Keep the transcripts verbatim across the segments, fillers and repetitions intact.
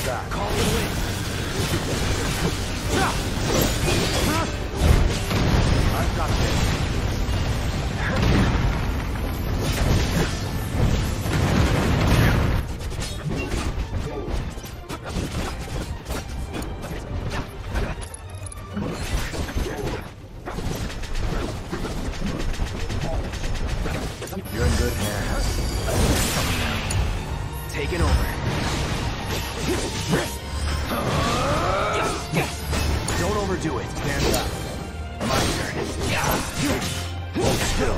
back. Call it in. I've got this. You're in good hands. Taking over. Don't overdo it. Stand back. My turn. Hold still.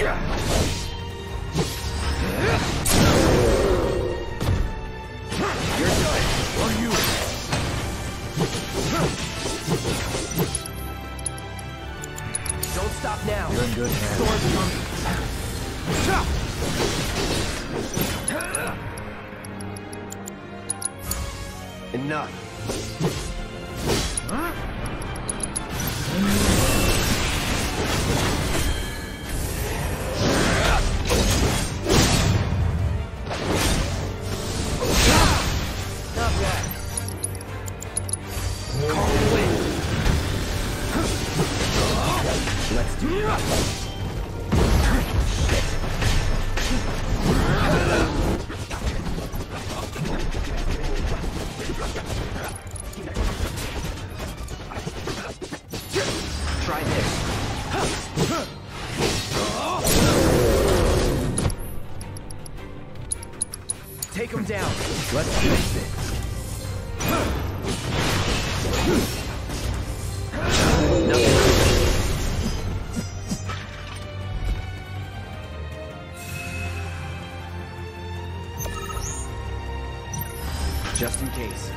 You're done. Or you. Don't stop now. You're in good hands. Storm's coming. Enough. Not bad. Call it away. Let's do it. Try this. Take him down. Let's fix it. Nothing. Just in case.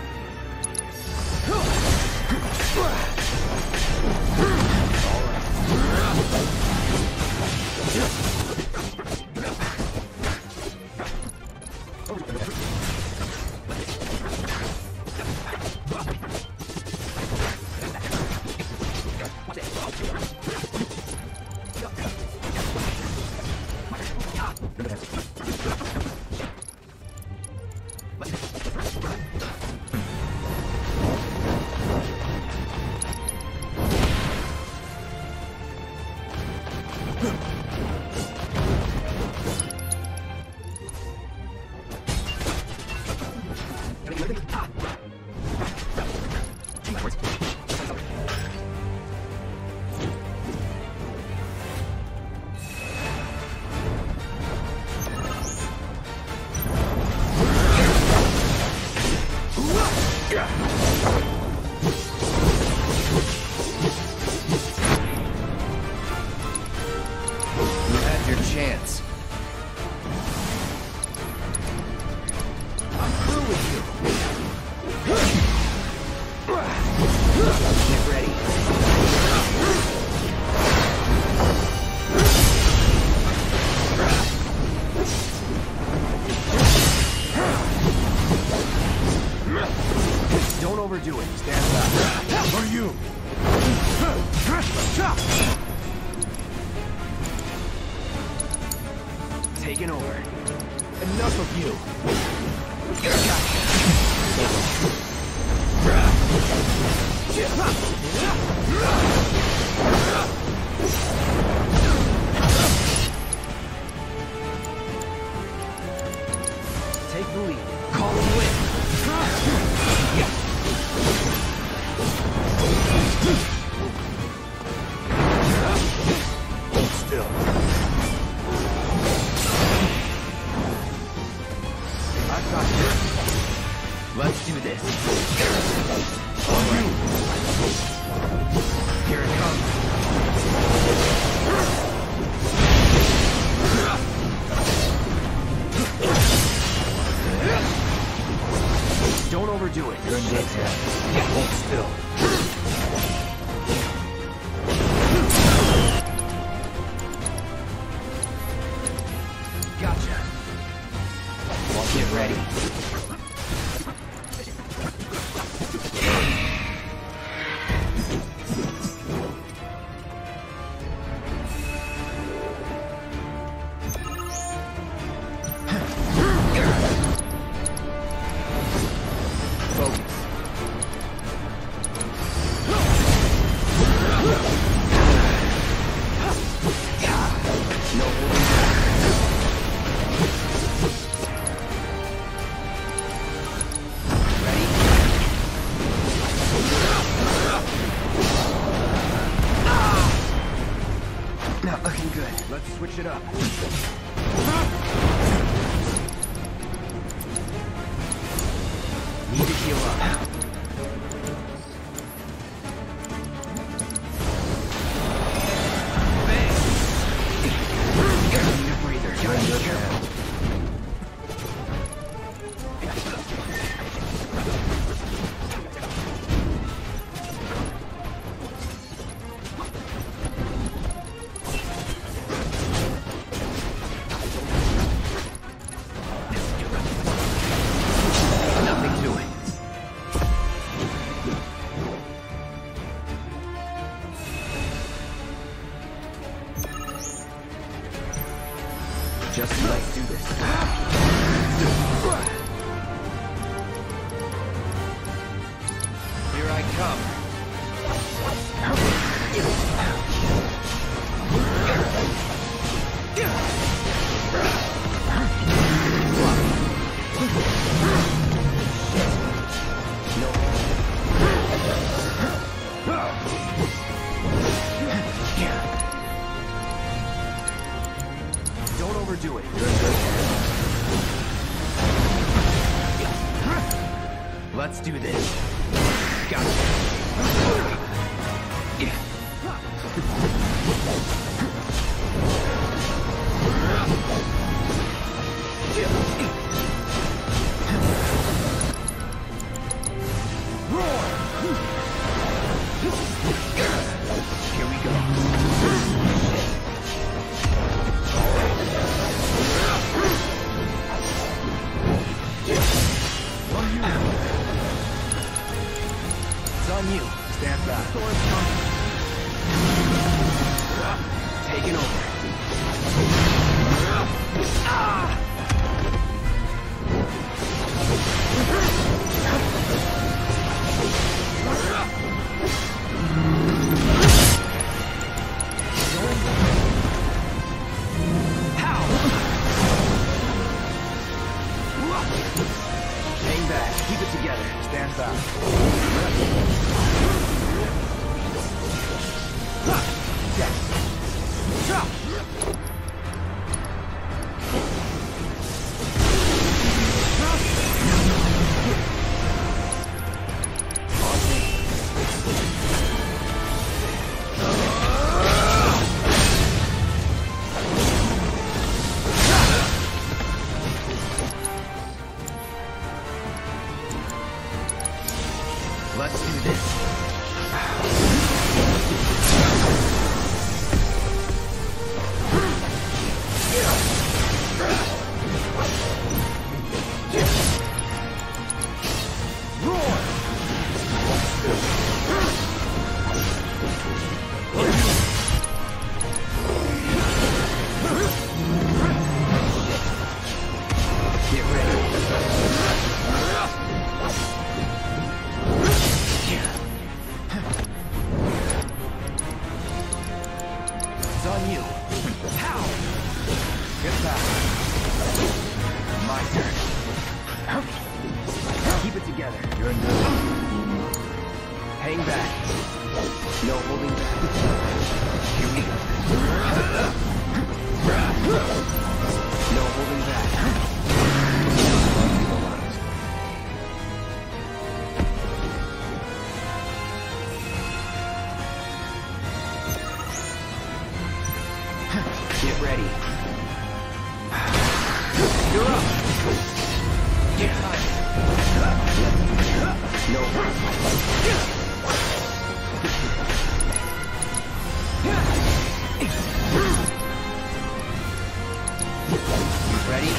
Chance. I'm through with you. Get ready. Don't overdo it. Stand back. For you. Taking over. Enough of you. Take the lead. Call it win. Hold still. I've got this. Let's do this. On you. Here it comes. Don't overdo it. You're in good hands. Hold still. Gotcha. Get ready. Focus. Let's do this. Gotcha. Yeah. Here we go. It's on you. Stand back. Thor's coming. Taking over. Ah! Hang back. Keep it together. Stand back. Let's do this. Get ready. It's on you. How? Get back. My turn. Keep it together. You're in good. Hang back. No holding back. Here we go. No holding back. Get ready. You're up. Get high. No. Ready?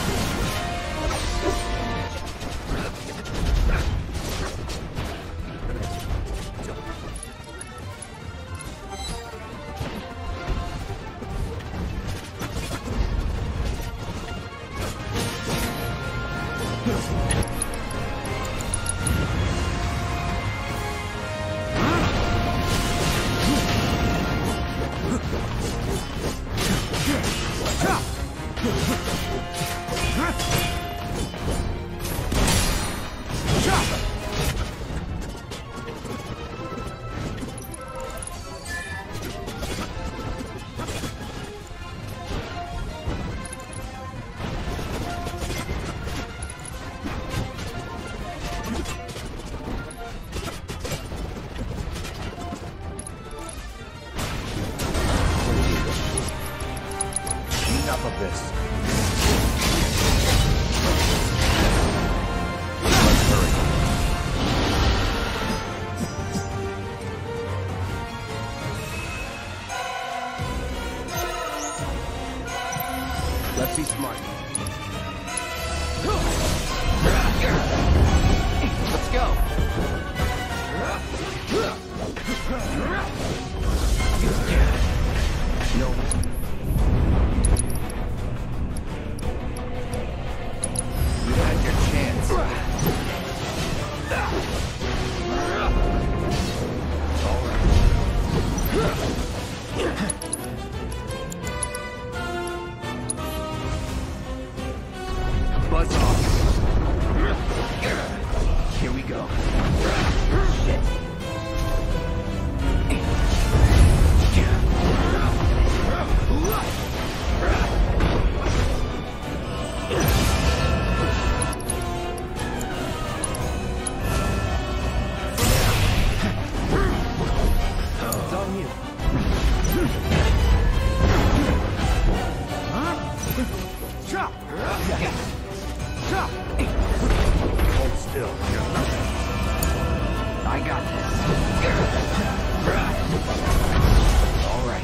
Enough of this. Let's hurry. Let's be smart. Let's go. No. You had your chance. All right. Buzz off. Here we go. Shit. Hold still. You're nothing. I got this. All right.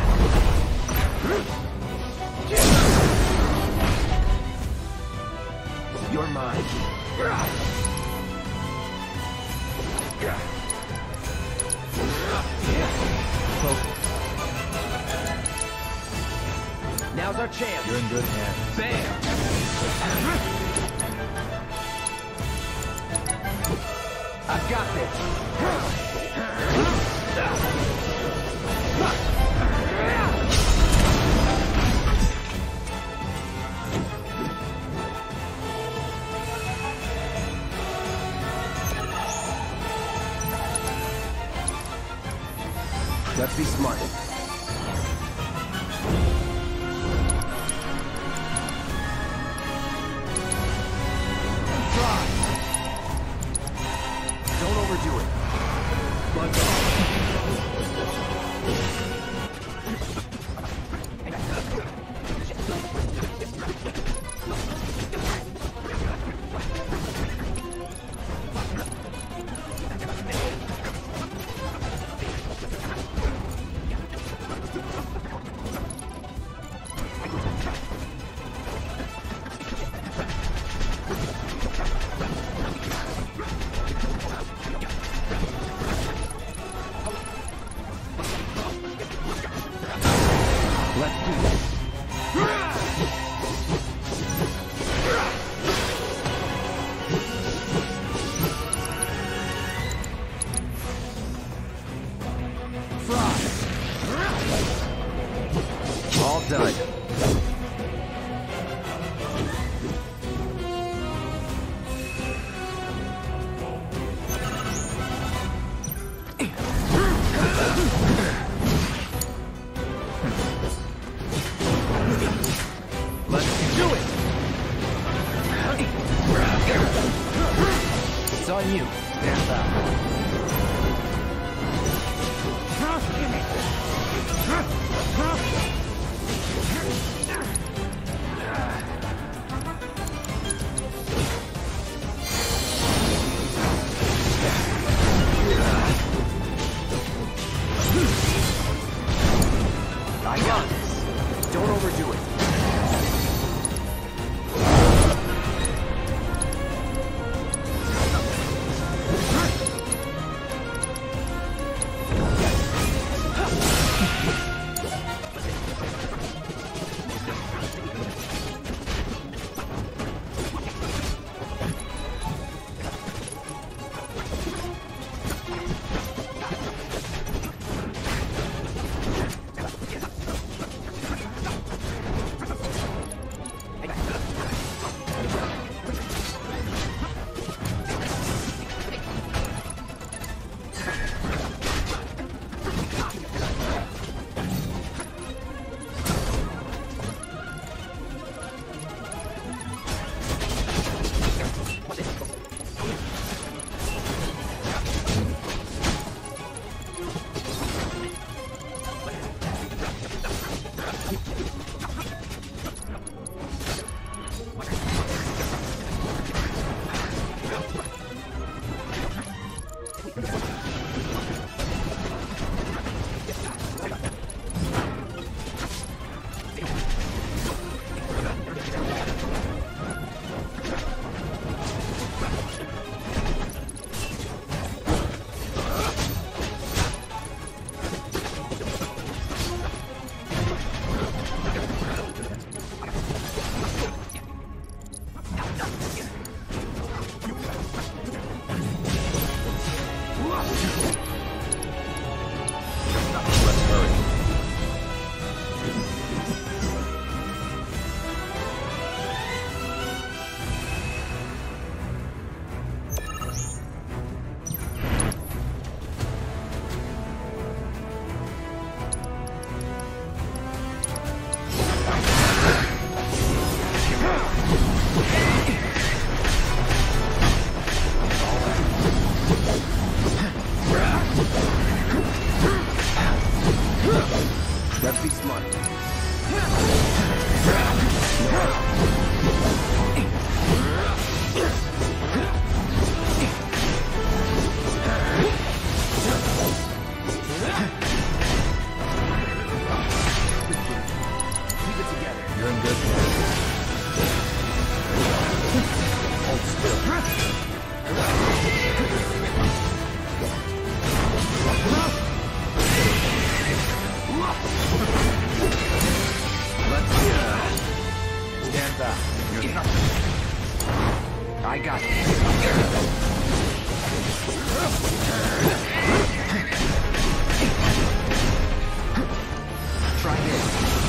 You're mine. Focus. Now's our chance. You're in good hands. Bam! I've got this. Let's be smart. Try. Don't overdo it. Blood Let's do this. Fry. All done. Let's do it! It's on you. Stand back. I got this. Don't overdo it. Let's uh, stand back. You're nothing. I got this. Try this.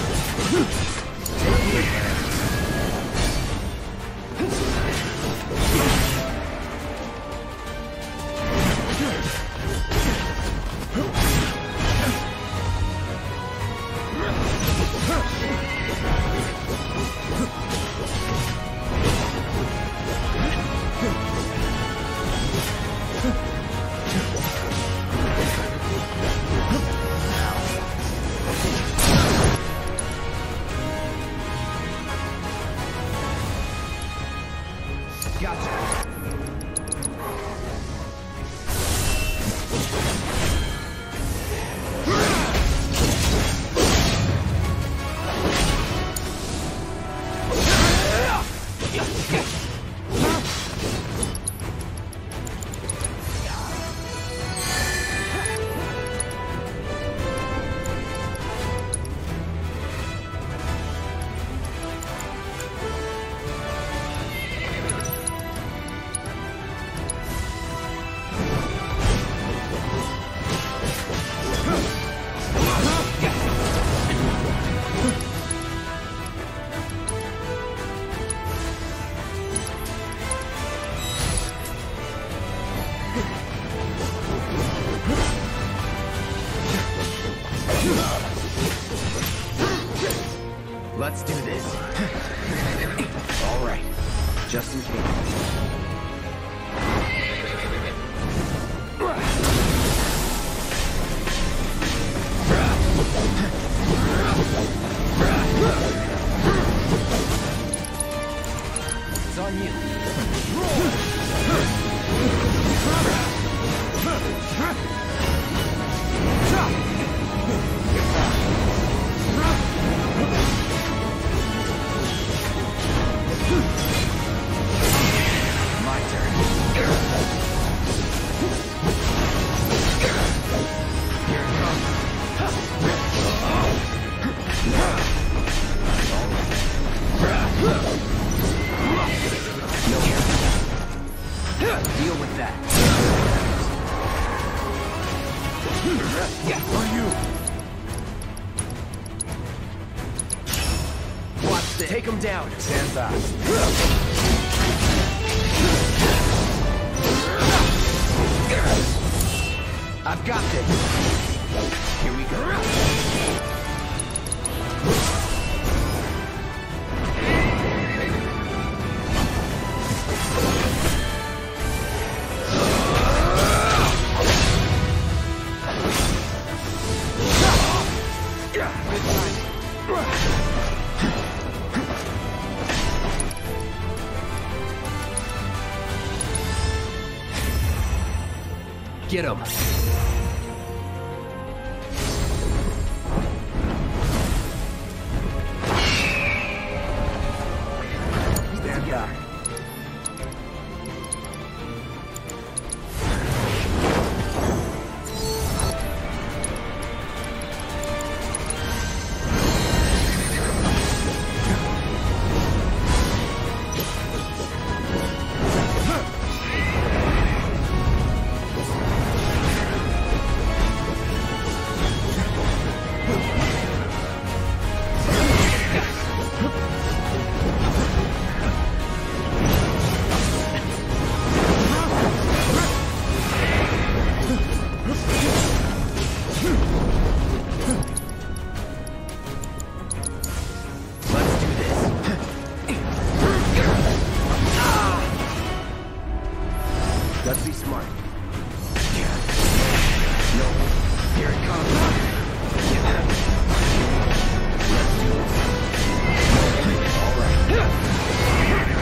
Gotcha. Let's do this. All right, just in case. It's on you. My turn. Here it comes. No here. Deal with that. Yeah, on you. Watch this. Take him down. Stand back. I've got this. Here we go. Get him. Stand back. Let's be smart. No. Here it comes. Let's do it. All right.